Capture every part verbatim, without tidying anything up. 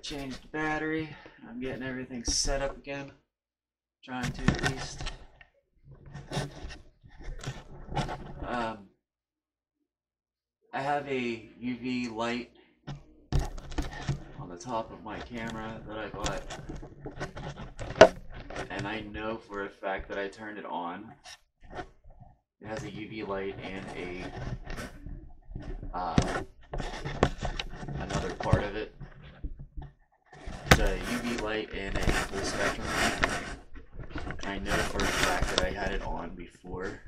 changed the battery. I'm getting everything set up again. Trying to at least. Um, I have a U V light on the top of my camera that I bought. And I know for a fact that I turned it on. It has a U V light and a uh, another part of it. It's a U V light and a full spectrum light. And I know for a fact that I had it on before.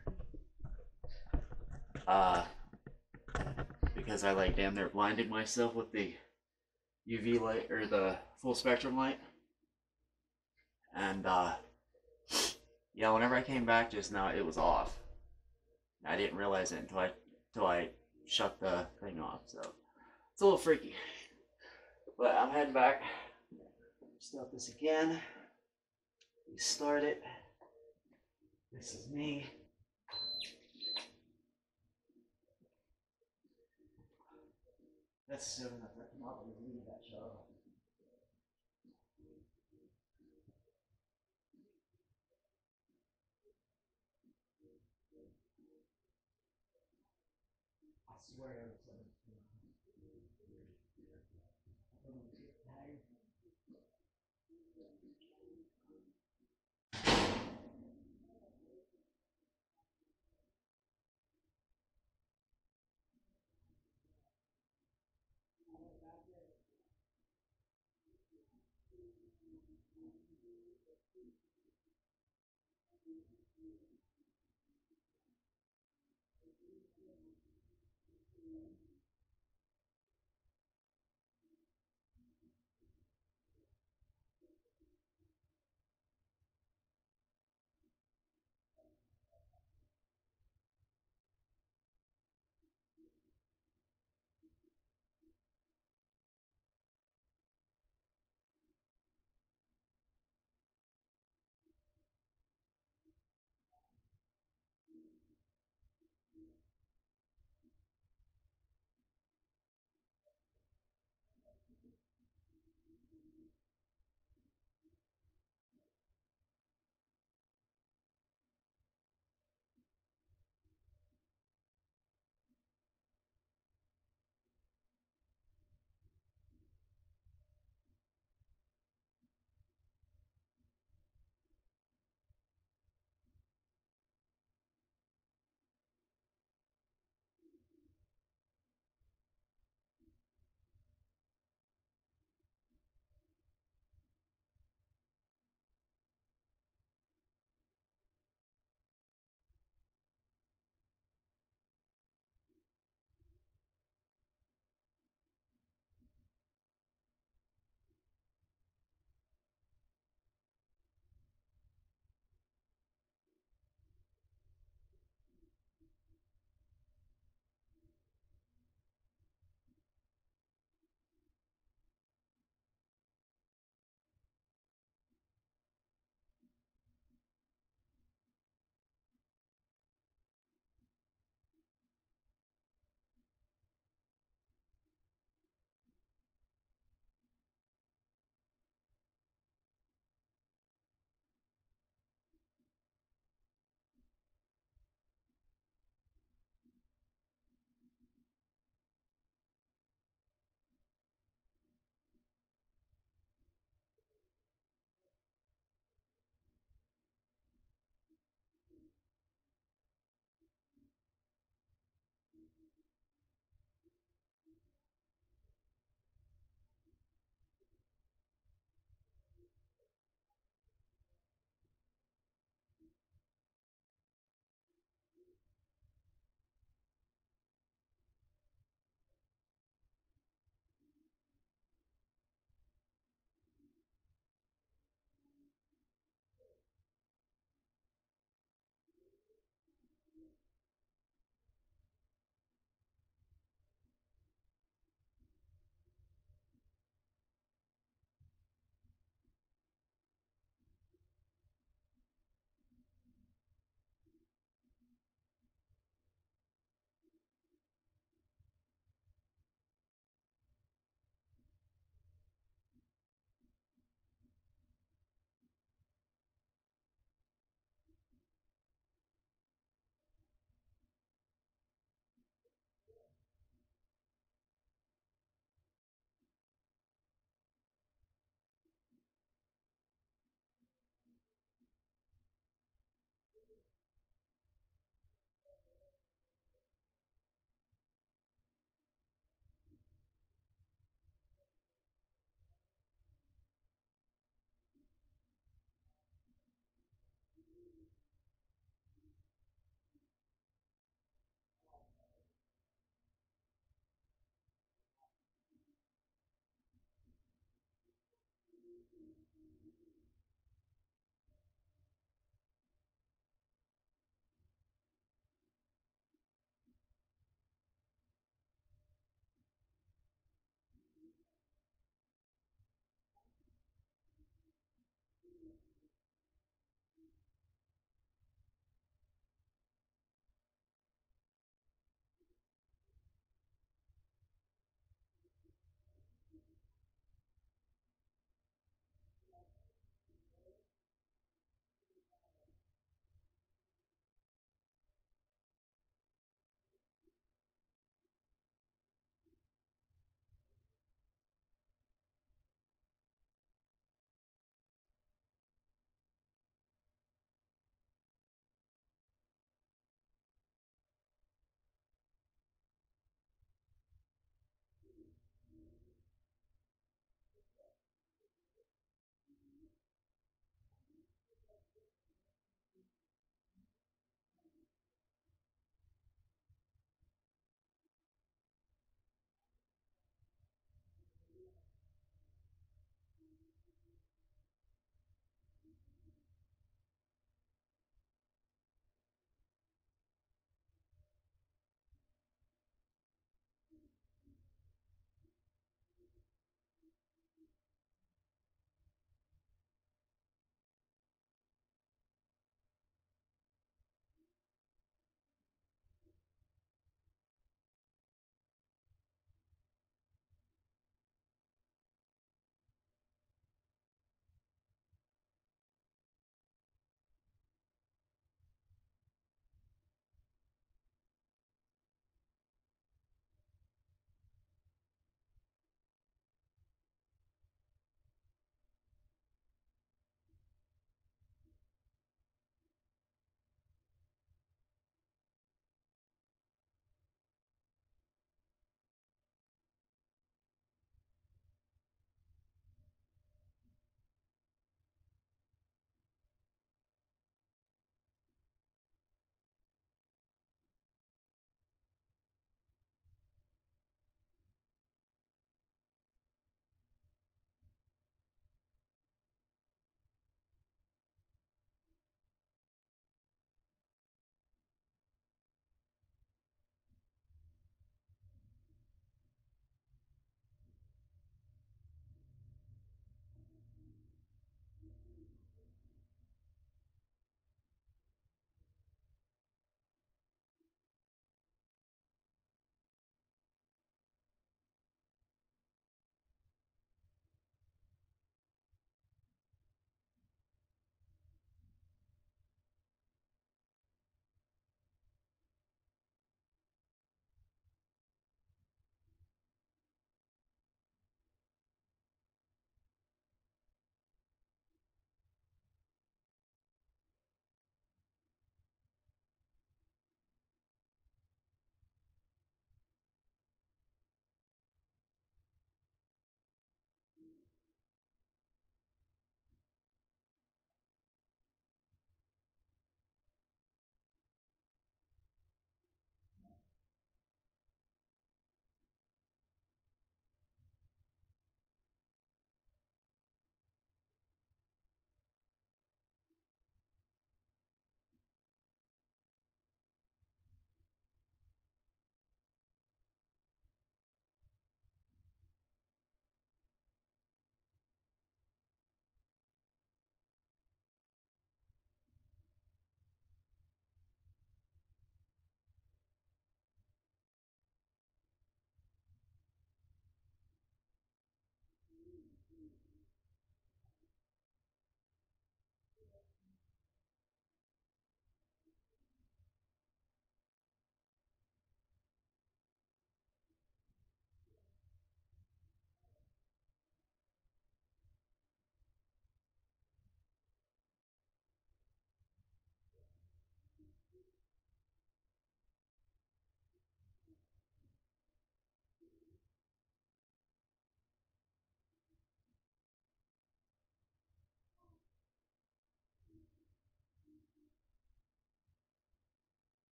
Uh, because I like damn near blinded myself with the U V light or the full spectrum light. And uh, yeah, whenever I came back just now, it was off. I didn't realize it until I until I shut the thing off. So it's a little freaky. But I'm heading back. Start this again. Restart it. This is me. That's assuming that I'm not going to leave that show. I swear it was like,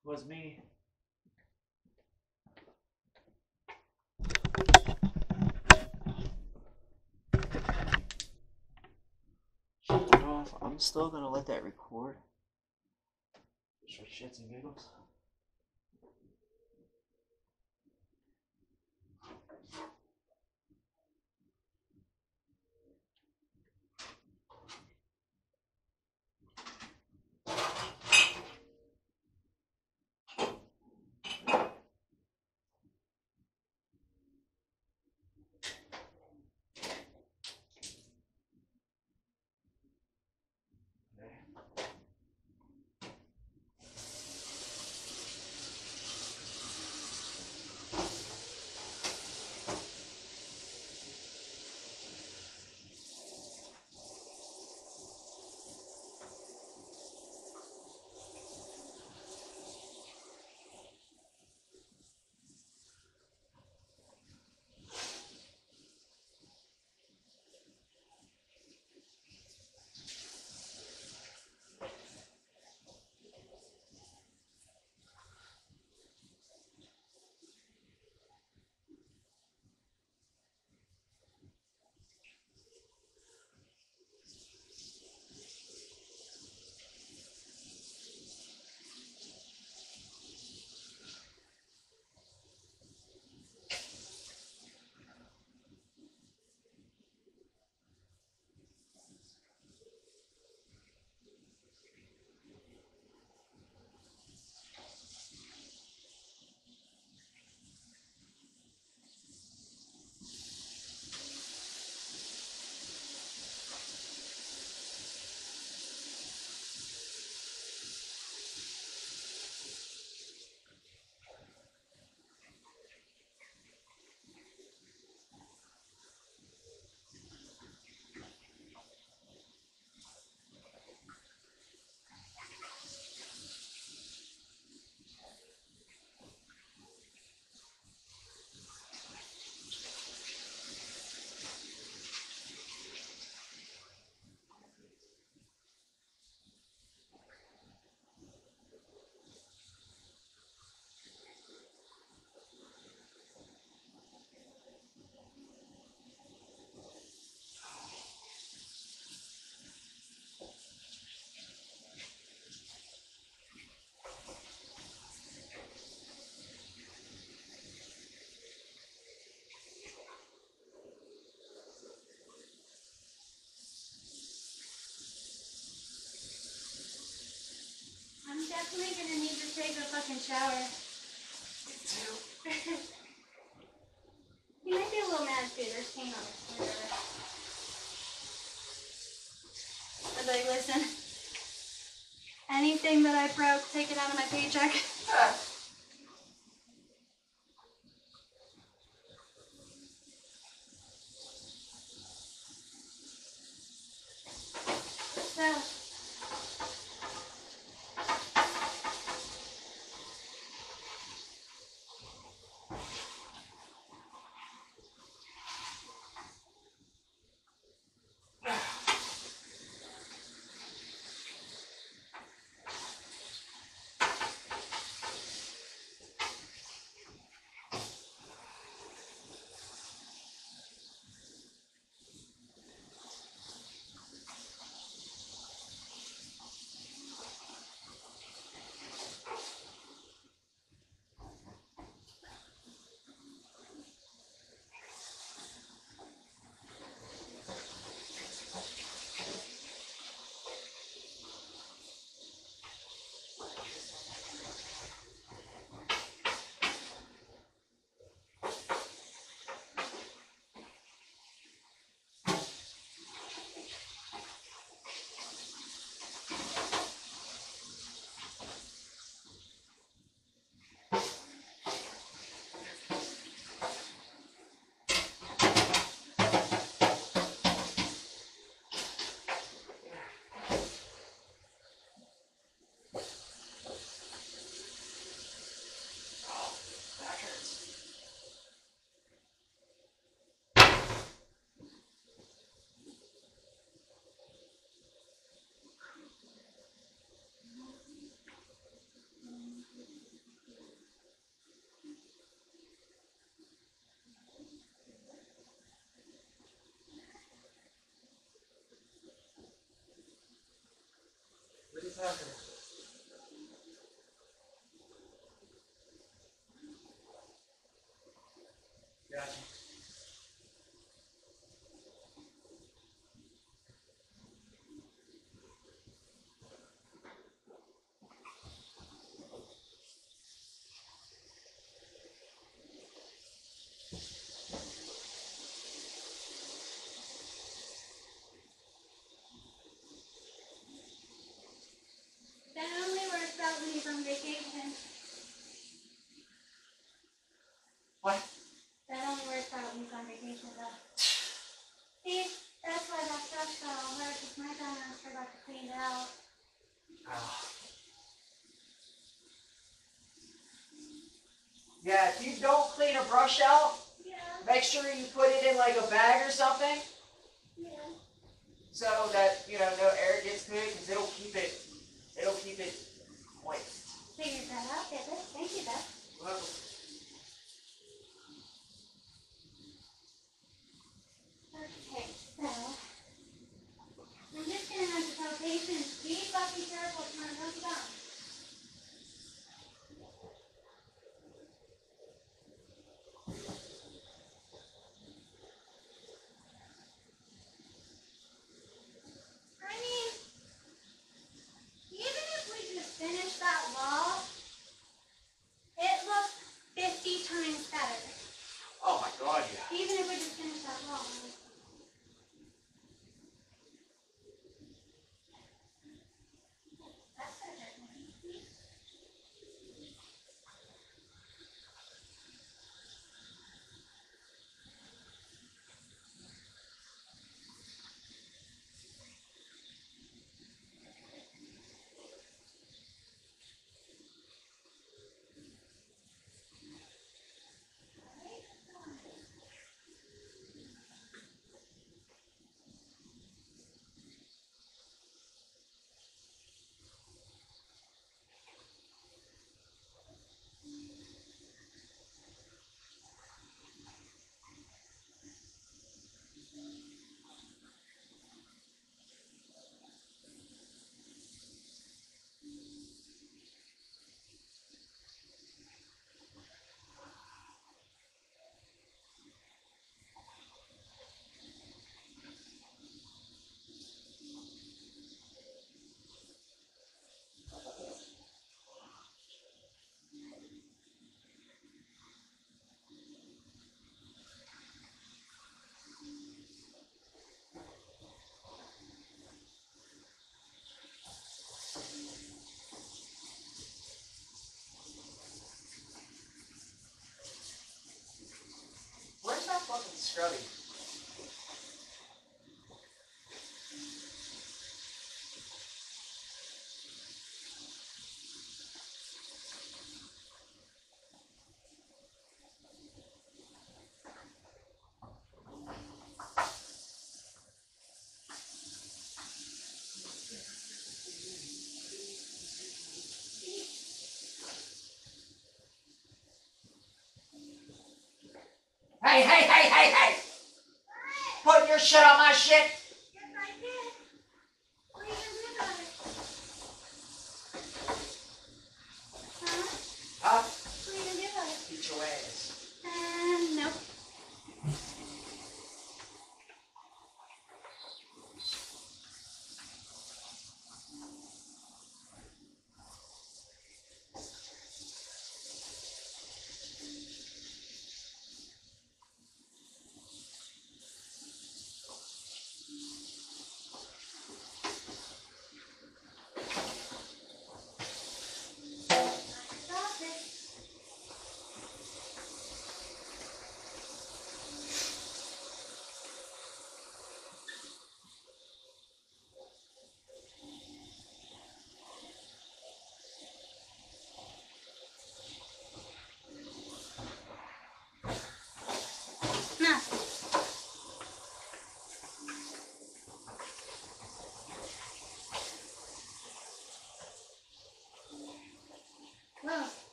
Was me. Shut it off. I'm still gonna let that record. Just for shits and giggles. I'm definitely gonna need to take a fucking shower. Me too. You might be a little mad too. There's paint on his finger. I'd be like, listen, anything that I broke, take it out of my paycheck. So, Okay. Gotcha. That only works out when he's on vacation. What? That only works out when he's on vacation, though. See, that's why that stuff got all hard, because my grandma forgot to clean it out. Oh. Yeah, if you don't clean a brush out, Yeah. make sure you put it in like a bag or something. Yeah. So that, you know, no air gets to it, because it'll keep it, it'll keep it moist. Figured that out, did it? Thank you, Beth. Well, Okay, so I'm just gonna have to tell patients, be fucking careful trying to come down. I mean, even if we just finish that wall, it looks fifty times better. oh my God, yeah. Even if we just finish that wall. That's gonna hurt me. Where's that fucking scrubby? Hey, hey, hey, hey, hey! Putting your shit on my shit? Yes, I did. What are you gonna do about it? Huh? Huh? What are you gonna do about it? Beat your ass. Um, nope.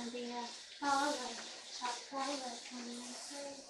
and the uh, all the top color coming in through.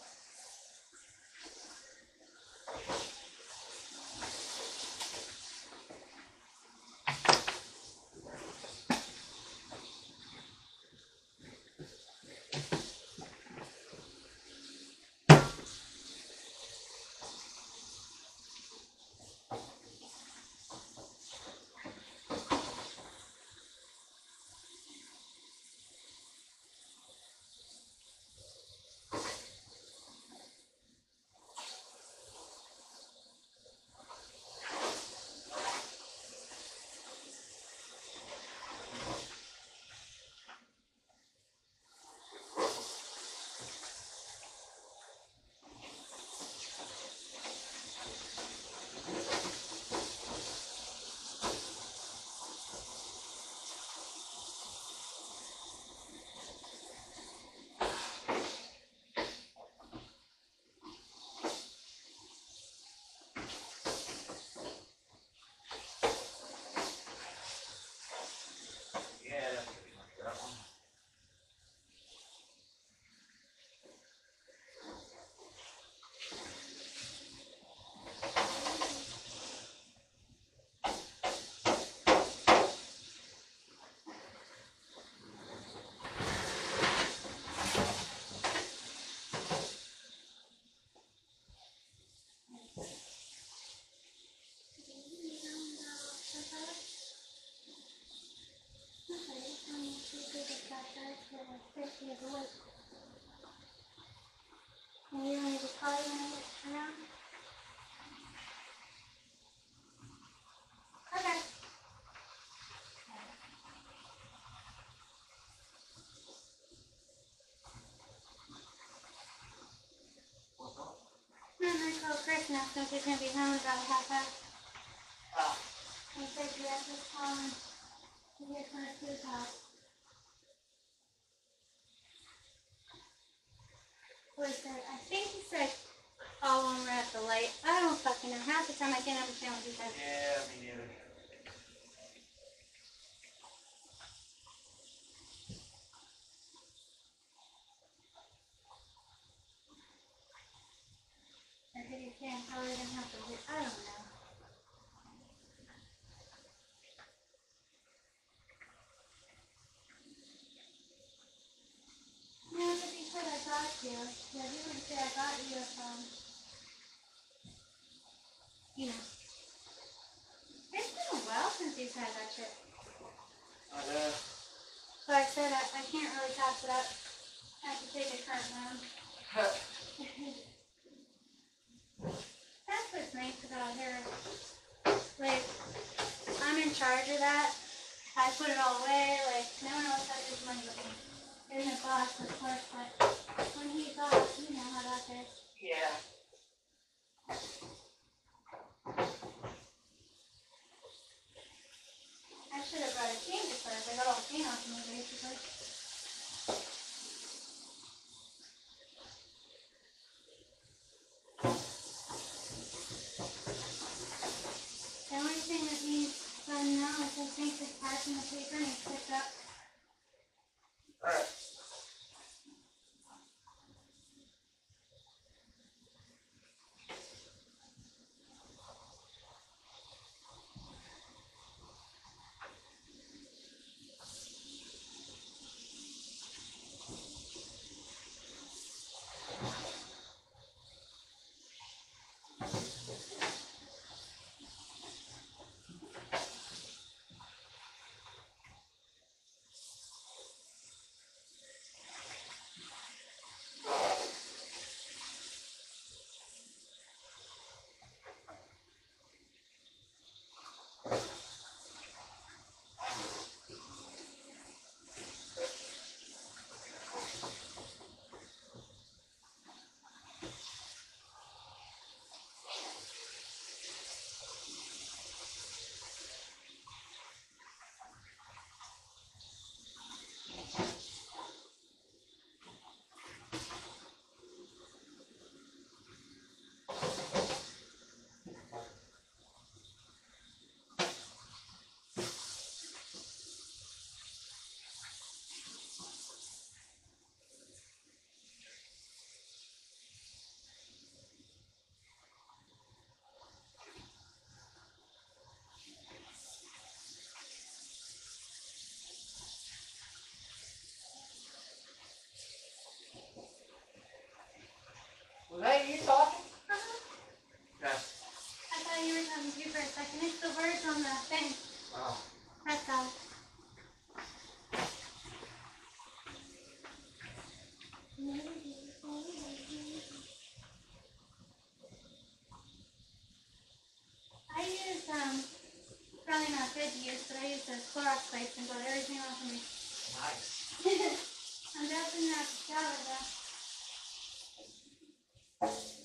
And you don't need to call you when I get around? Okay. And I told Chris now since he's going to be home about a half hour. Ah. He said you have to call him to get one of his house. What he said, I think he said call when we're at the light. I don't fucking know. Half the time I can't understand what he said. Yeah, me neither. I think you can probably didn't have to do I don't know. No, but he said I got you. Yeah, he would say I got you if, um, you know. It's been a while since he's had that shit. Oh, yeah. So I said I, I can't really pass it up. I have to take a current loan. That's what's nice about her. Like, I'm in charge of that. I put it all away. Like, no one else touches money but me. There's no boss, of course, but when he's off, you know how that is. Yeah. I should have brought a cane to first. I got all the cane off me, basically. The only thing that needs done now is I think this part in the paper needs picked up. Alright. Wow. That's all. I use, um, probably not good to use, but I use those Clorox wipes and got everything off of me. Nice. I'm definitely not the shower though.